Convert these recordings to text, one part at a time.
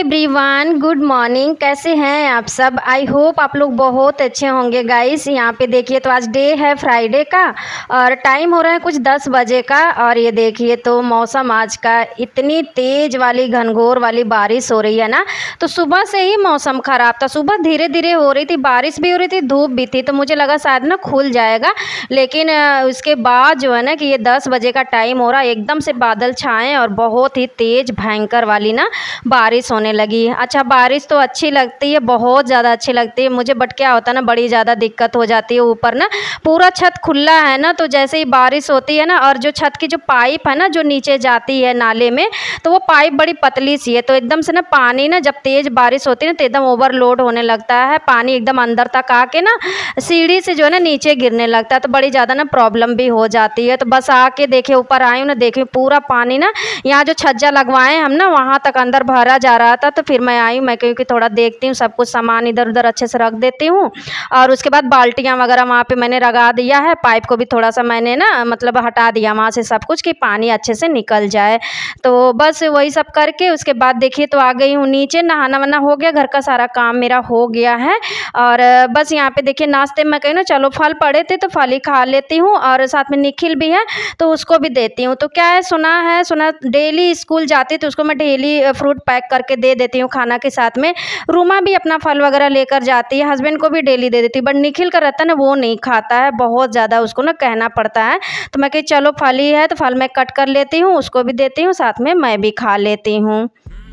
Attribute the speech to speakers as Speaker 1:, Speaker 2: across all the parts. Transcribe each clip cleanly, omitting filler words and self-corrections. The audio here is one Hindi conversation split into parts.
Speaker 1: Everyone, good morning. कैसे हैं आप सब? आई होप आप लोग बहुत अच्छे होंगे गाइस। यहाँ पे देखिए तो आज डे है फ्राइडे का और टाइम हो रहा है कुछ 10 बजे का। और ये देखिए तो मौसम आज का इतनी तेज़ वाली घनघोर वाली बारिश हो रही है ना। तो सुबह से ही मौसम ख़राब था, सुबह धीरे धीरे हो रही थी, बारिश भी हो रही थी, धूप भी थी, तो मुझे लगा शायद ना खुल जाएगा। लेकिन उसके बाद जो है ना कि ये 10 बजे का टाइम हो रहा है, एकदम से बादल छाए और बहुत ही तेज़ भयंकर वाली ना बारिश होने लगी। अच्छा, बारिश तो अच्छी लगती है, बहुत ज़्यादा अच्छी लगती है मुझे, बट क्या होता है ना बड़ी ज़्यादा दिक्कत हो जाती है। ऊपर ना पूरा छत खुला है ना, तो जैसे ही बारिश होती है ना और जो छत की जो पाइप है ना जो नीचे जाती है नाले में, तो वो पाइप बड़ी पतली सी है, तो एकदम से ना पानी ना जब तेज़ बारिश होती है ना तो एकदम ओवरलोड होने लगता है, पानी एकदम अंदर तक आके ना सीढ़ी से जो है ना नीचे गिरने लगता है, तो बड़ी ज़्यादा ना प्रॉब्लम भी हो जाती है। तो बस आके देखे ऊपर आई हूँ ना, देखे पूरा पानी ना यहाँ जो छज्जा लगवाए हम ना वहाँ तक अंदर भरा जा रहा था। तो फिर मैं आई हूँ, मैं क्योंकि थोड़ा देखती हूँ, सब कुछ सामान इधर उधर अच्छे से रख देती हूँ और उसके बाद बाल्टियाँ वगैरह वहाँ पे मैंने लगा दिया है, पाइप को भी थोड़ा सा मैंने ना मतलब हटा दिया वहाँ से सब कुछ कि पानी अच्छे से निकल जाए। तो बस वही सब करके उसके बाद देखिए तो आ गई हूँ नीचे, नहाना वहाना हो गया, घर का सारा काम मेरा हो गया है। और बस यहाँ पे देखिए नाश्ते में कहीं ना चलो फल पड़े थे तो फल ही खा लेती हूँ और साथ में निखिल भी है तो उसको भी देती हूँ। तो क्या है सुना डेली स्कूल जाती तो उसको मैं डेली फ्रूट पैक करके दे देती हूँ खाना के साथ में। रूमा भी अपना फल वगैरह लेकर जाती है, हस्बैंड को भी डेली दे देती हूँ, बट निखिल का रहता है ना वो नहीं खाता है, बहुत ज़्यादा उसको ना कहना पड़ता है। तो मैं कही चलो फल ही है तो फल मैं कट कर लेती हूँ, उसको भी देती हूँ, साथ में मैं भी खा लेती हूँ।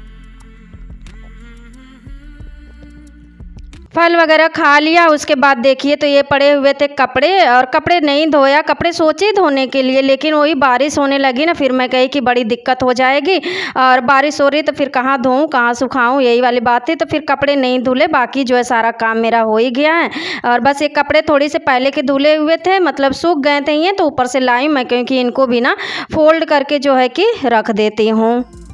Speaker 1: फल वगैरह खा लिया, उसके बाद देखिए तो ये पड़े हुए थे कपड़े, और कपड़े नहीं धोया, कपड़े सोचे धोने के लिए लेकिन वही बारिश होने लगी ना, फिर मैं कही कि बड़ी दिक्कत हो जाएगी और बारिश हो रही तो फिर कहाँ धोऊँ कहाँ सुखाऊँ, यही वाली बात थी। तो फिर कपड़े नहीं धुले, बाकी जो है सारा काम मेरा हो ही गया है। और बस ये कपड़े थोड़ी से पहले के धुले हुए थे, मतलब सूख गए थे ये, तो ऊपर से लाई मैं क्योंकि इनको भी ना फोल्ड करके जो है कि रख देती हूँ।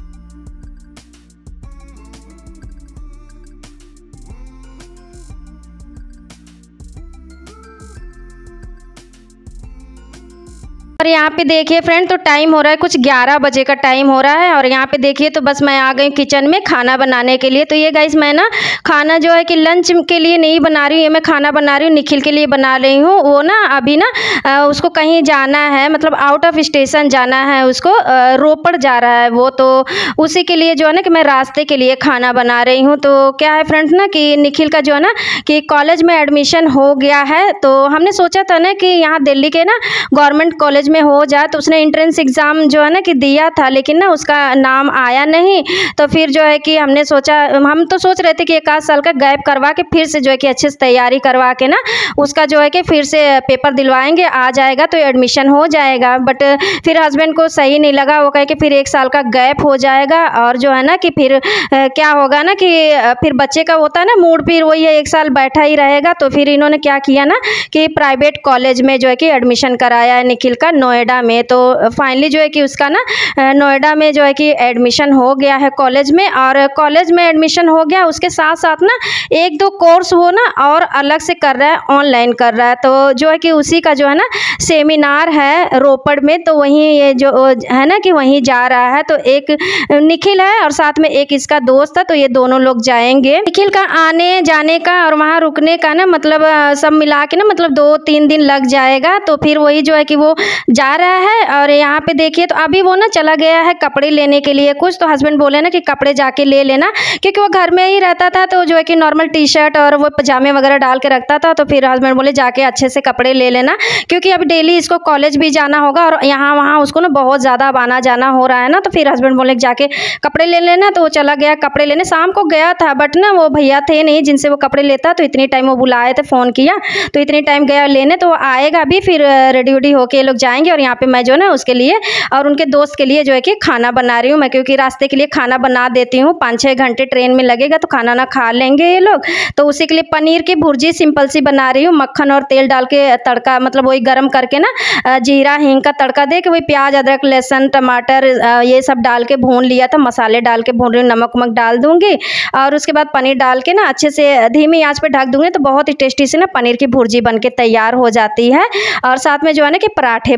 Speaker 1: और यहाँ पे देखिए फ्रेंड तो टाइम हो रहा है कुछ 11 बजे का टाइम हो रहा है और यहाँ पे देखिए तो बस मैं आ गई किचन में खाना बनाने के लिए। तो ये गाइस मैं ना खाना जो है कि लंच के लिए नहीं बना रही हूँ, ये मैं खाना बना रही हूँ निखिल के लिए बना रही हूँ। वो ना अभी ना उसको कहीं जाना है, मतलब आउट ऑफ स्टेशन जाना है उसको, रोपड़ जा रहा है वो, तो उसी के लिए जो है ना कि मैं रास्ते के लिए खाना बना रही हूँ। तो क्या है फ्रेंड्स ना कि निखिल का जो है ना कि कॉलेज में एडमिशन हो गया है, तो हमने सोचा था ना कि यहाँ दिल्ली के ना गवर्नमेंट कॉलेज में हो जाए, तो उसने एंट्रेंस एग्ज़ाम जो है ना कि दिया था लेकिन ना उसका नाम आया नहीं। तो फिर जो है कि हमने सोचा, हम तो सोच रहे थे कि 1 आध साल का गैप करवा के फिर से जो है कि अच्छे से तैयारी करवा के ना उसका जो है कि फिर से पेपर दिलवाएंगे, आ जाएगा तो एडमिशन हो जाएगा। बट फिर हस्बैंड को सही नहीं लगा, वो कहे कि फिर 1 साल का गैप हो जाएगा और जो है ना कि फिर क्या होगा ना कि फिर बच्चे का होता है ना मूड, फिर वही है 1 साल बैठा ही रहेगा। तो फिर इन्होंने क्या किया ना कि प्राइवेट कॉलेज में जो है कि एडमिशन कराया है निखिल का नोएडा में। तो फाइनली जो है कि उसका ना नोएडा में जो है कि एडमिशन हो गया है कॉलेज में, और कॉलेज में एडमिशन हो गया, उसके साथ साथ ना 1-2 कोर्स वो ना और अलग से कर रहा है, ऑनलाइन कर रहा है। तो जो है कि उसी का जो है ना सेमिनार है रोपड़ में, तो वहीं ये जो है ना कि वहीं जा रहा है। तो एक निखिल है और साथ में एक इसका दोस्त है, तो ये दोनों लोग जाएंगे। निखिल का आने जाने का और वहाँ रुकने का ना मतलब सब मिला के ना मतलब 2-3 दिन लग जाएगा। तो फिर वही जो है कि वो जा रहा है। और यहाँ पे देखिए तो अभी वो ना चला गया है कपड़े लेने के लिए कुछ, तो हस्बैंड बोले ना कि कपड़े जाके ले लेना, क्योंकि वो घर में ही रहता था तो जो है कि नॉर्मल टी शर्ट और वो पजामे वगैरह डाल के रखता था। तो फिर हस्बैंड बोले जाके अच्छे से कपड़े ले लेना, क्योंकि अब डेली इसको कॉलेज भी जाना होगा और यहाँ वहाँ उसको ना बहुत ज़्यादा अब आना जाना हो रहा है ना। तो फिर हस्बैंड बोले जाके कपड़े ले लेना, तो वो चला गया कपड़े लेने। शाम को गया था बट ना वो भैया थे नहीं जिनसे वो कपड़े लेता, तो इतनी टाइम वो बुलाए थे, फ़ोन किया तो इतनी टाइम गया लेने, तो वो आएगा अभी, फिर रेडी वेडी होके ये लोग जाएंगे। और यहाँ पे मैं जो है ना उसके लिए और उनके दोस्त के लिए जो है कि खाना बना रही हूँ मैं, क्योंकि रास्ते के लिए खाना बना देती हूँ, 5-6 घंटे ट्रेन में लगेगा तो खाना ना खा लेंगे ये लोग। तो उसी के लिए पनीर की भुर्जी सिंपल सी बना रही हूँ, मक्खन और तेल डाल के तड़का, मतलब वही गरम करके ना जीरा हींग का तड़का दे के वही प्याज अदरक लहसुन टमाटर ये सब डाल के भून लिया था, मसाले डाल के भून रही हूँ, नमक वमक डाल दूँगी और उसके बाद पनीर डाल के ना अच्छे से धीमी आँच पर ढक दूँगी, तो बहुत ही टेस्टी से ना पनीर की भुर्जी बन के तैयार हो जाती है। और साथ में जो है ना कि पराठे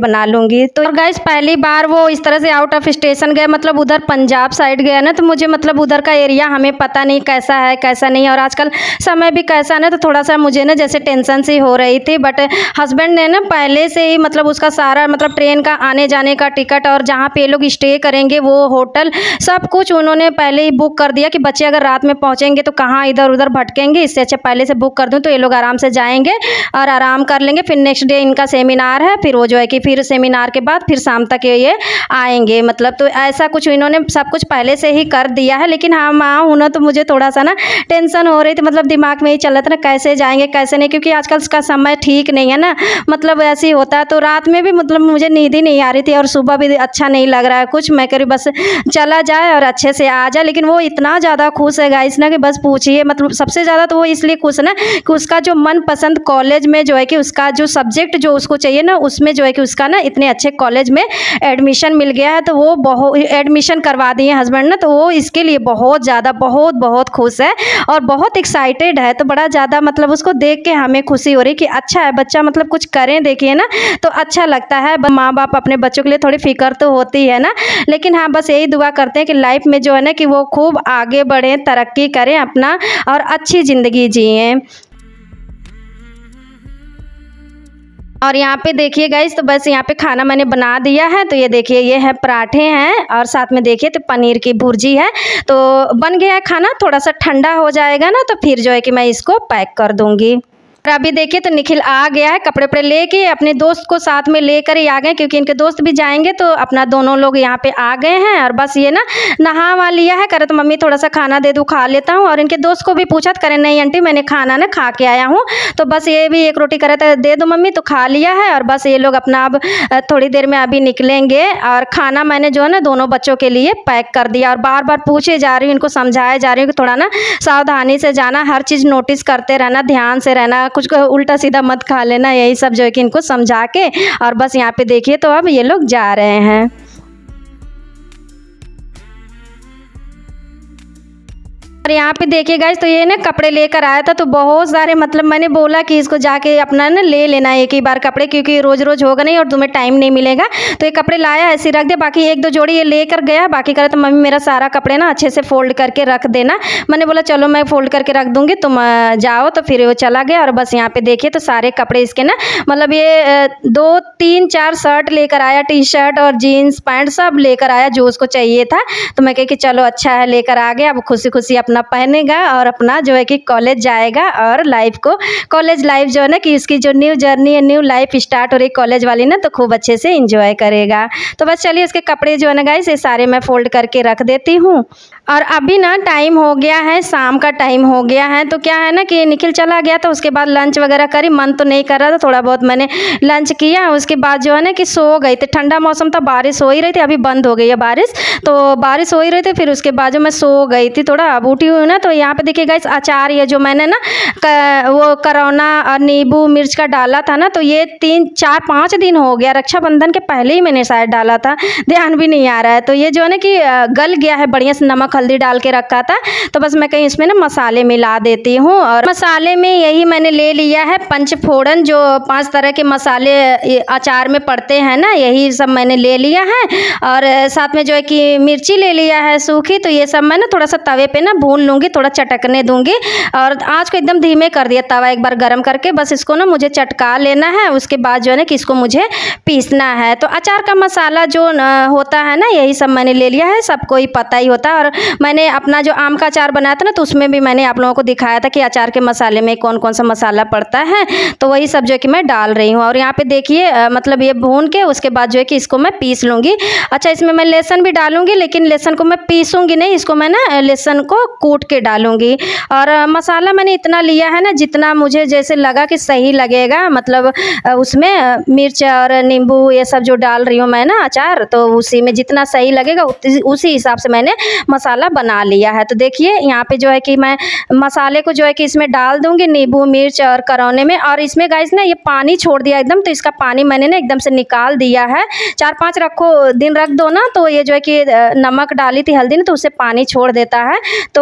Speaker 1: बना लूँगी। तो गाइस पहली बार वो इस तरह से आउट ऑफ स्टेशन गए, मतलब उधर पंजाब साइड गया ना, तो मुझे मतलब उधर का एरिया हमें पता नहीं कैसा है कैसा नहीं, और आजकल समय भी कैसा ना, तो थोड़ा सा मुझे ना जैसे टेंशन सी हो रही थी। बट हस्बैंड ने ना पहले से ही मतलब उसका सारा मतलब ट्रेन का आने जाने का टिकट और जहाँ पे ये लोग स्टे करेंगे वो होटल सब कुछ उन्होंने पहले ही बुक कर दिया कि बच्चे अगर रात में पहुँचेंगे तो कहाँ इधर उधर भटकेंगे, इससे अच्छा पहले से बुक कर दूँ तो ये लोग आराम से जाएंगे और आराम कर लेंगे। फिर नेक्स्ट डे इनका सेमिनार है, फिर वो जो है कि फिर सेमिनार के बाद फिर शाम तक ये आएंगे, मतलब तो ऐसा कुछ इन्होंने सब कुछ पहले से ही कर दिया है। लेकिन हाँ माँ हूँ ना, तो मुझे थोड़ा सा ना टेंशन हो रही थी, मतलब दिमाग में ही चल रहा था ना कैसे जाएंगे कैसे नहीं, क्योंकि आजकल का समय ठीक नहीं है ना, मतलब ऐसे ही होता है। तो रात में भी मतलब मुझे नींद ही नहीं आ रही थी और सुबह भी अच्छा नहीं लग रहा है कुछ, मैं कह रही बस चला जाए और अच्छे से आ जाए। लेकिन वो इतना ज़्यादा खुश है गाइस ना कि बस पूछिए, मतलब सबसे ज़्यादा तो वो इसलिए खुश है ना कि उसका जो मनपसंद कॉलेज में जो है कि उसका जो सब्जेक्ट जो उसको चाहिए ना उसमें जो है कि उसका ना इतने अच्छे कॉलेज में एडमिशन मिल गया है, तो वो बहुत एडमिशन करवा दिए हस्बैंड ना, तो वो इसके लिए बहुत ज़्यादा बहुत खुश है और बहुत एक्साइटेड है। तो बड़ा ज़्यादा मतलब उसको देख के हमें खुशी हो रही कि अच्छा है बच्चा मतलब कुछ करें देखिए ना, तो अच्छा लगता है। माँ बाप अपने बच्चों के लिए थोड़ी फिक्र तो होती है ना, लेकिन हाँ बस यही दुआ करते हैं कि लाइफ में जो है ना कि वो खूब आगे बढ़ें, तरक्की करें अपना और अच्छी ज़िंदगी जिएं। और यहाँ पे देखिए गाइस, तो बस यहाँ पे खाना मैंने बना दिया है। तो ये देखिए ये है पराठे हैं और साथ में देखिए तो पनीर की भुर्जी है। तो बन गया है खाना, थोड़ा सा ठंडा हो जाएगा ना तो फिर जो है कि मैं इसको पैक कर दूँगी। और अभी देखिए तो निखिल आ गया है, कपड़े वपड़े लेके अपने दोस्त को साथ में लेकर ही आ गए, क्योंकि इनके दोस्त भी जाएंगे तो अपना दोनों लोग यहाँ पे आ गए हैं। और बस ये ना नहा वहा लिया है, करे तो मम्मी थोड़ा सा खाना दे दूँ खा लेता हूँ। और इनके दोस्त को भी पूछा तो करे नहीं आंटी मैंने खाना ना खा के आया हूँ, तो बस ये भी एक रोटी करे तो दे दो मम्मी, तो खा लिया है। और बस ये लोग अपना अब थोड़ी देर में अभी निकलेंगे। और खाना मैंने जो है ना दोनों बच्चों के लिए पैक कर दिया और बार बार पूछे जा रही हूँ, इनको समझाया जा रही हूँ कि थोड़ा ना सावधानी से जाना, हर चीज़ नोटिस करते रहना, ध्यान से रहना, कुछ उल्टा सीधा मत खा लेना, यही सब जो है कि इनको समझा के। और बस यहाँ पे देखिए तो अब ये लोग जा रहे हैं। और यहाँ पे देखिए गाइस, तो ये ना कपड़े लेकर आया था, तो बहुत सारे मतलब मैंने बोला कि इसको जाके अपना ना ले लेना एक ही बार कपड़े, क्योंकि रोज़ रोज़ होगा नहीं और तुम्हें टाइम नहीं मिलेगा। तो ये कपड़े लाया ऐसे रख दिया, बाकी एक दो जोड़ी ये लेकर गया, बाकी करे तो मम्मी मेरा सारा कपड़े ना अच्छे से फोल्ड करके रख देना। मैंने बोला चलो मैं फोल्ड करके रख दूँगी, तुम जाओ। तो फिर वो चला गया। और बस यहाँ पे देखिए तो सारे कपड़े इसके ना मतलब ये 2 3 4 शर्ट लेकर आया, टी शर्ट और जीन्स पैंट सब लेकर आया जो उसको चाहिए था। तो मैं कह कि चलो अच्छा है लेकर आ गया, अब खुशी खुशी अपना पहनेगा और अपना जो है कि कॉलेज जाएगा और लाइफ को कॉलेज लाइफ जो है ना कि उसकी जो न्यू जर्नी है, न्यू लाइफ स्टार्ट हो रही कॉलेज वाली ना, तो खूब अच्छे से एंजॉय करेगा। तो बस चलिए उसके कपड़े जो है ना गाइस ये सारे मैं फोल्ड करके रख देती हूँ। और अभी ना टाइम हो गया है, शाम का टाइम हो गया है। तो क्या है ना कि निखिल चला गया तो उसके बाद लंच वगैरह करी, मन तो नहीं कर रहा था, थोड़ा बहुत मैंने लंच किया। उसके बाद जो है ना कि सो गई थी, ठंडा मौसम था, बारिश हो ही रही थी, अभी बंद हो गई है बारिश, तो बारिश हो ही रही थी। फिर उसके बाद जो मैं सो गई थी थोड़ा, अब उठी हुई ना। तो यहाँ पे देखिए गाइस अचार ये जो मैंने ना वो करौना और नींबू मिर्च का डाला था ना, तो ये 3 4 5 दिन हो गया, रक्षाबंधन के पहले ही मैंने शायद डाला था, ध्यान भी नहीं आ रहा है। तो ये जो है ना कि गल गया है बढ़िया से, नमक हल्दी डाल के रखा था। तो बस मैं कहीं इसमें ना मसाले मिला देती हूँ। और मसाले में यही मैंने ले लिया है पंचफोड़न, जो 5 तरह के मसाले अचार में पड़ते हैं ना, यही सब मैंने ले लिया है। और साथ में जो है कि मिर्ची ले लिया है सूखी, तो ये सब मैं ना थोड़ा सा तवे पे ना भून लूँगी, थोड़ा चटकने दूंगी। और आँच को एकदम धीमे कर दिया तवा एक बार गर्म करके, बस इसको ना मुझे चटका लेना है। उसके बाद जो है ना कि इसको मुझे पीसना है। तो अचार का मसाला जो होता है ना, यही सब मैंने ले लिया है, सबको ही पता ही होता है। और मैंने अपना जो आम का अचार बनाया था ना, तो उसमें भी मैंने आप लोगों को दिखाया था कि अचार के मसाले में कौन कौन सा मसाला पड़ता है, तो वही सब जो है कि मैं डाल रही हूँ। और यहाँ पे देखिए मतलब ये भून के उसके बाद जो है कि इसको मैं पीस लूँगी। अच्छा इसमें मैं लहसुन भी डालूँगी, लेकिन लहसुन को मैं पीसूँगी नहीं, इसको मैं ना लहसुन को कूट के डालूँगी। और मसाला मैंने इतना लिया है ना जितना मुझे जैसे लगा कि सही लगेगा, मतलब उसमें मिर्च और नींबू ये सब जो डाल रही हूँ मैं ना अचार, तो उसी में जितना सही लगेगा उसी हिसाब से मैंने मसाला बना लिया है। तो देखिए यहाँ पे जो है कि मैं मसाले को जो है कि इसमें डाल दूँगी, नींबू मिर्च और करौने में। और इसमें गाइस ना ये पानी छोड़ दिया एकदम, तो इसका पानी मैंने ना एकदम से निकाल दिया है। 4-5 दिन रख दो ना, तो ये जो है कि नमक डाली थी हल्दी ने, तो उससे पानी छोड़ देता है। तो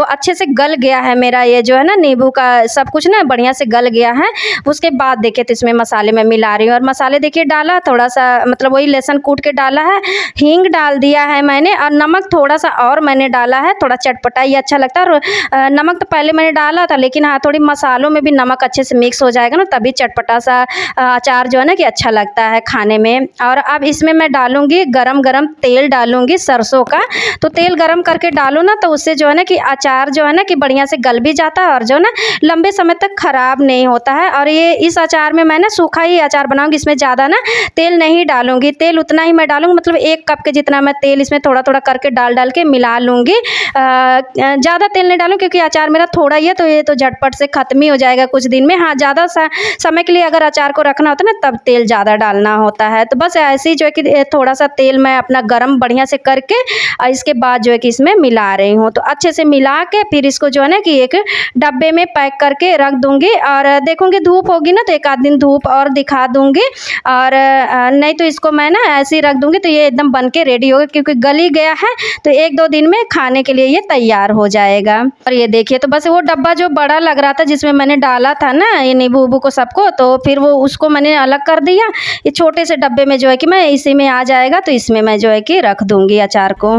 Speaker 1: अच्छे से गल गया है मेरा ये जो है ना नींबू का सब कुछ ना बढ़िया से गल गया है। उसके बाद देखिए तो इसमें मसाले मैं मिला रही हूँ, और मसाले देखिए डाला थोड़ा सा, मतलब वही लहसुन कूट के डाला है, हींग डाल दिया है मैंने, और नमक थोड़ा सा और मैंने डाला है, थोड़ा चटपटा ये अच्छा लगता है। और नमक तो पहले मैंने डाला था, लेकिन हाँ थोड़ी मसालों में भी नमक अच्छे से मिक्स हो जाएगा ना, तभी चटपटा सा अचार जो है ना कि अच्छा लगता है खाने में। और अब इसमें मैं डालूंगी गरम गरम तेल डालूंगी सरसों का। तो तेल गरम करके डालो ना, तो उससे जो है ना कि अचार जो है ना कि बढ़िया से गल भी जाता है, और जो है ना लंबे समय तक खराब नहीं होता है। और ये इस अचार में मैं ना सूखा ही अचार बनाऊंगी, इसमें ज़्यादा ना तेल नहीं डालूंगी, तेल उतना ही मैं डालूंगी, मतलब 1 कप के जितना मैं तेल इसमें थोड़ा थोड़ा करके डाल के मिला लूँगी। ज़्यादा तेल नहीं डालूँ क्योंकि अचार मेरा थोड़ा ही है, तो ये तो झटपट से ख़त्म ही हो जाएगा कुछ दिन में। हाँ ज़्यादा समय के लिए अगर अचार को रखना होता है ना, तब तेल ज़्यादा डालना होता है। तो बस ऐसे ही जो है कि थोड़ा सा तेल मैं अपना गरम बढ़िया से करके और इसके बाद जो है कि इसमें मिला रही हूँ। तो अच्छे से मिला के फिर इसको जो है ना कि एक डब्बे में पैक करके रख दूँगी, और देखूँगी धूप होगी ना तो 1 आध दिन धूप और दिखा दूँगी, और नहीं तो इसको मैं ना ऐसे ही रख दूँगी तो ये एकदम बन के रेडी होगा, क्योंकि गल ही गया है तो 1-2 दिन में खाने के लिए ये तैयार हो जाएगा। और ये देखिए तो बस वो डब्बा जो बड़ा लग रहा था जिसमें मैंने डाला था ना ये नींबू उबू को सबको, तो फिर वो उसको मैंने अलग कर दिया। ये छोटे से डब्बे में जो है कि मैं इसी में आ जाएगा, तो इसमें मैं जो है कि रख दूँगी अचार को।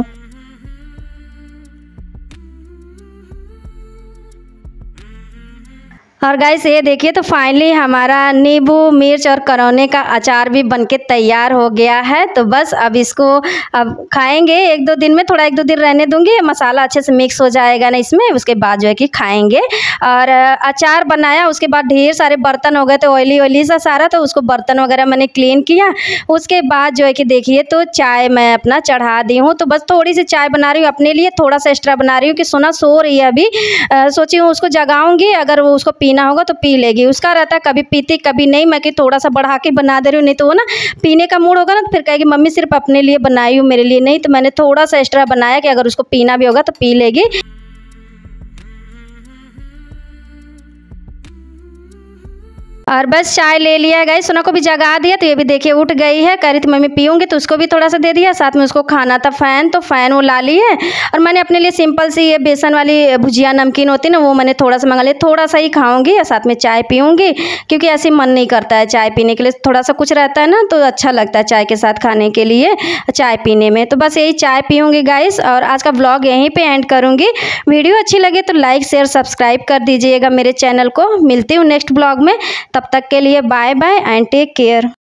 Speaker 1: और गाइस ये देखिए तो फाइनली हमारा नींबू मिर्च और करौने का अचार भी बनके तैयार हो गया है। तो बस अब इसको अब खाएंगे 1-2 दिन में, थोड़ा 1-2 दिन रहने दूंगी, मसाला अच्छे से मिक्स हो जाएगा ना इसमें, उसके बाद जो है कि खाएंगे। और अचार बनाया उसके बाद ढेर सारे बर्तन हो गए थे ऑयली सा सारा, तो उसको बर्तन वगैरह मैंने क्लीन किया। उसके बाद जो है कि देखिए तो चाय मैं अपना चढ़ा दी हूँ। तो बस थोड़ी सी चाय बना रही हूँ अपने लिए, थोड़ा सा एक्स्ट्रा बना रही हूँ कि सोना सो रही है अभी, सोची हूँ उसको जगाऊंगी, अगर वो उसको पीना होगा तो पी लेगी। उसका रहता है कभी पीती कभी नहीं, मैं कि थोड़ा सा बढ़ा के बना दे रही हूँ, नहीं तो वो ना पीने का मूड होगा ना तो फिर कहेगी मम्मी सिर्फ अपने लिए बनाई हूँ मेरे लिए नहीं। तो मैंने थोड़ा सा एक्स्ट्रा बनाया कि अगर उसको पीना भी होगा तो पी लेगी। और बस चाय ले लिया गई, सोना को भी जगा दिया, तो ये भी देखिए उठ गई है, कह रही थी मम्मी पीऊँगी, तो उसको भी थोड़ा सा दे दिया। साथ में उसको खाना था फ़ैन, तो फ़ैन वो ला ली है। और मैंने अपने लिए सिंपल सी ये बेसन वाली भुजिया नमकीन होती है ना, वो मैंने थोड़ा सा मंगा लिया, थोड़ा सा ही खाऊंगी और साथ में चाय पीऊँगी, क्योंकि ऐसे मन नहीं करता है चाय पीने के लिए, थोड़ा सा कुछ रहता है ना तो अच्छा लगता है चाय के साथ खाने के लिए, चाय पीने में। तो बस यही चाय पीऊँगी गाइस, और आज का व्लॉग यहीं पर एंड करूँगी। वीडियो अच्छी लगे तो लाइक शेयर सब्सक्राइब कर दीजिएगा मेरे चैनल को। मिलती हूँ नेक्स्ट ब्लॉग में, तब तक के लिए bye bye and take care.